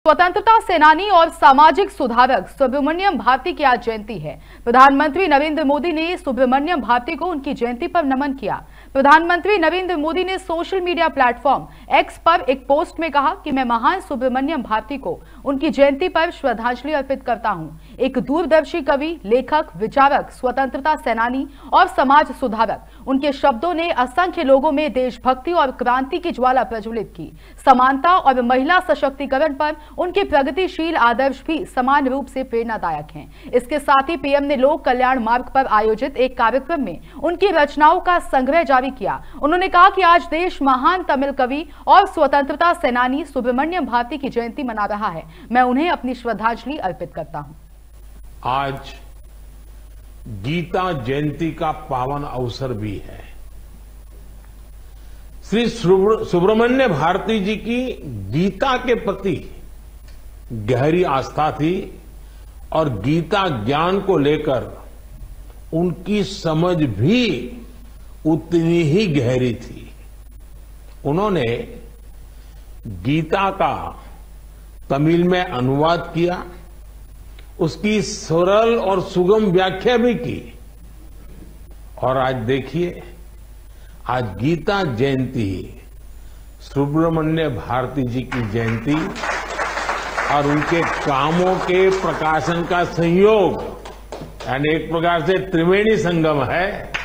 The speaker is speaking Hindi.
स्वतंत्रता सेनानी और सामाजिक सुधारक सुब्रमण्यम भारती की आज जयंती है। प्रधानमंत्री नरेंद्र मोदी ने सुब्रमण्यम भारती को उनकी जयंती पर नमन किया। प्रधानमंत्री नरेंद्र मोदी ने सोशल मीडिया प्लेटफॉर्म एक्स पर एक पोस्ट में कहा कि मैं महान सुब्रमण्यम भारती को उनकी जयंती पर श्रद्धांजलि अर्पित करता हूं। एक दूरदर्शी कवि, लेखक, विचारक, स्वतंत्रता सेनानी और समाज सुधारक, उनके शब्दों ने असंख्य लोगों में देशभक्ति और क्रांति की ज्वाला प्रज्वलित की। समानता और महिला सशक्तिकरण पर उनके प्रगतिशील आदर्श भी समान रूप से प्रेरणादायक हैं। इसके साथ ही पीएम ने लोक कल्याण मार्ग पर आयोजित एक कार्यक्रम में उनकी रचनाओं का संग्रह जारी किया। उन्होंने कहा कि आज देश महान तमिल कवि और स्वतंत्रता सेनानी सुब्रमण्यम भारती की जयंती मना रहा है। मैं उन्हें अपनी श्रद्धांजलि अर्पित करता हूं। आज गीता जयंती का पावन अवसर भी है। श्री सुब्रमण्य भारती जी की गीता के प्रति गहरी आस्था थी और गीता ज्ञान को लेकर उनकी समझ भी उतनी ही गहरी थी। उन्होंने गीता का तमिल में अनुवाद किया, उसकी सरल और सुगम व्याख्या भी की। और आज देखिए, आज गीता जयंती, सुब्रमण्य भारती जी की जयंती और उनके कामों के प्रकाशन का संयोग, यानी एक प्रकार से त्रिवेणी संगम है।